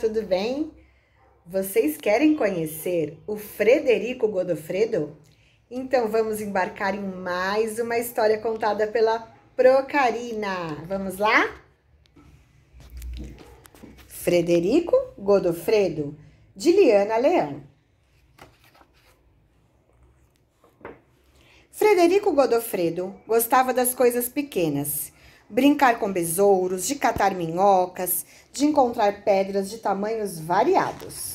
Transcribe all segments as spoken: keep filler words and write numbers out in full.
tudo bem? Vocês querem conhecer o Frederico Godofredo? Então vamos embarcar em mais uma história contada pela Procarina. Vamos lá? Frederico Godofredo, de Liana Leão. Frederico Godofredo gostava das coisas pequenas. Brincar com besouros, de catar minhocas, de encontrar pedras de tamanhos variados.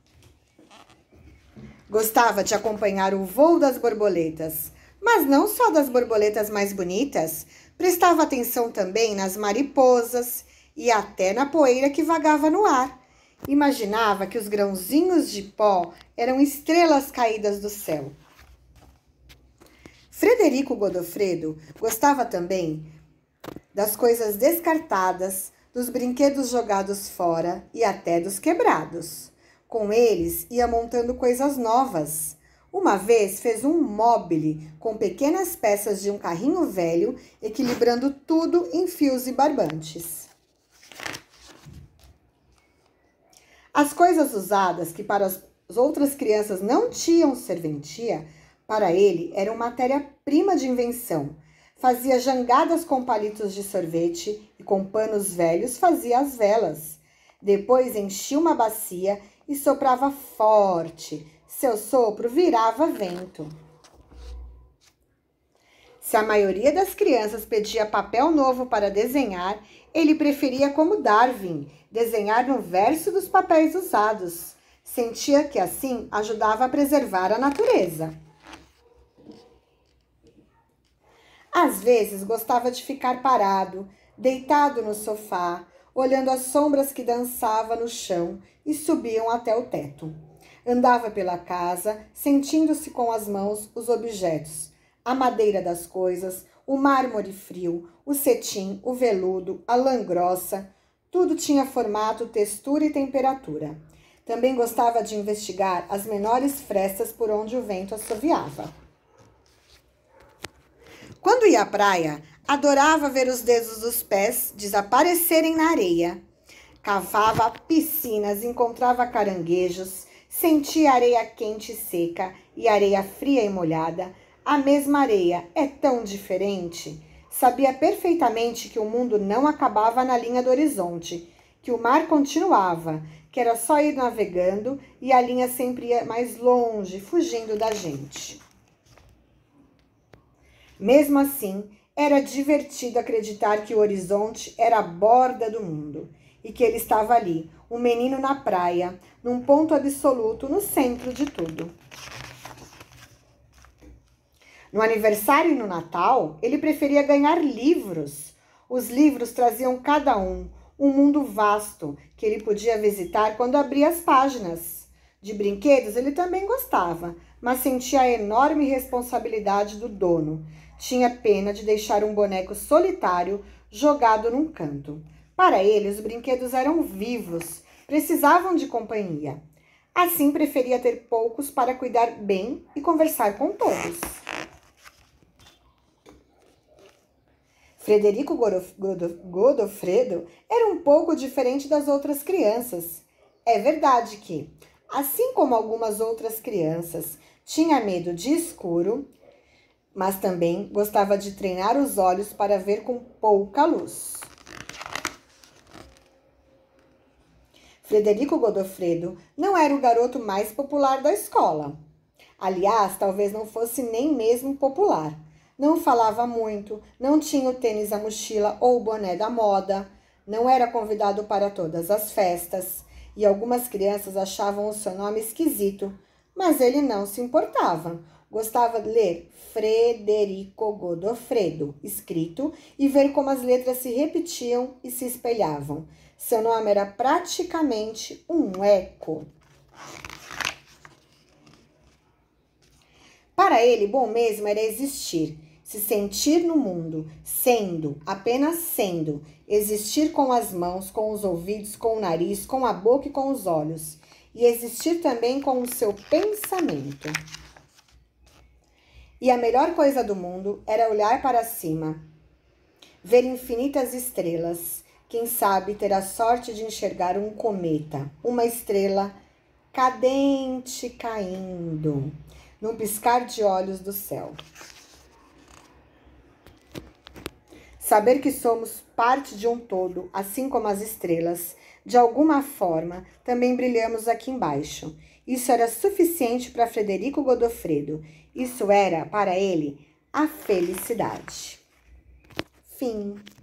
Gostava de acompanhar o voo das borboletas, mas não só das borboletas mais bonitas, prestava atenção também nas mariposas e até na poeira que vagava no ar. Imaginava que os grãozinhos de pó eram estrelas caídas do céu. Frederico Godofredo gostava também das coisas descartadas, dos brinquedos jogados fora e até dos quebrados. Com eles, ia montando coisas novas. Uma vez fez um mobile com pequenas peças de um carrinho velho, equilibrando tudo em fios e barbantes. As coisas usadas que para as outras crianças não tinham serventia, para ele eram matéria-prima de invenção. Fazia jangadas com palitos de sorvete e com panos velhos fazia as velas. Depois enchia uma bacia e soprava forte. Seu sopro virava vento. Se a maioria das crianças pedia papel novo para desenhar, ele preferia, como Darwin, desenhar no verso dos papéis usados. Sentia que assim ajudava a preservar a natureza. Às vezes gostava de ficar parado, deitado no sofá, olhando as sombras que dançavam no chão e subiam até o teto. Andava pela casa, sentindo-se com as mãos os objetos, a madeira das coisas, o mármore frio, o cetim, o veludo, a lã grossa, tudo tinha formato, textura e temperatura. Também gostava de investigar as menores frestas por onde o vento assoviava. Quando ia à praia, adorava ver os dedos dos pés desaparecerem na areia. Cavava piscinas, encontrava caranguejos, sentia areia quente e seca e areia fria e molhada. A mesma areia é tão diferente. Sabia perfeitamente que o mundo não acabava na linha do horizonte, que o mar continuava, que era só ir navegando e a linha sempre ia mais longe, fugindo da gente. Mesmo assim, era divertido acreditar que o horizonte era a borda do mundo e que ele estava ali, um menino na praia, num ponto absoluto, no centro de tudo. No aniversário e no Natal, ele preferia ganhar livros. Os livros traziam cada um um mundo vasto que ele podia visitar quando abria as páginas. De brinquedos ele também gostava, mas sentia a enorme responsabilidade do dono. Tinha pena de deixar um boneco solitário jogado num canto. Para ele, os brinquedos eram vivos, precisavam de companhia. Assim, preferia ter poucos para cuidar bem e conversar com todos. Frederico Godofredo era um pouco diferente das outras crianças. É verdade que, assim como algumas outras crianças, tinha medo de escuro, mas também gostava de treinar os olhos para ver com pouca luz. Frederico Godofredo não era o garoto mais popular da escola. Aliás, talvez não fosse nem mesmo popular. Não falava muito, não tinha o tênis à mochila ou o boné da moda, não era convidado para todas as festas, e algumas crianças achavam o seu nome esquisito, mas ele não se importava. Gostava de ler Frederico Godofredo, escrito, e ver como as letras se repetiam e se espelhavam. Seu nome era praticamente um eco. Para ele, bom mesmo era existir, se sentir no mundo, sendo, apenas sendo, existir com as mãos, com os ouvidos, com o nariz, com a boca e com os olhos, e existir também com o seu pensamento. E a melhor coisa do mundo era olhar para cima, ver infinitas estrelas, Quem sabe ter a sorte de enxergar um cometa, uma estrela cadente caindo, num piscar de olhos do céu. Saber que somos parte de um todo, assim como as estrelas, de alguma forma, também brilhamos aqui embaixo. Isso era suficiente para Frederico Godofredo. Isso era, para ele, a felicidade. Fim.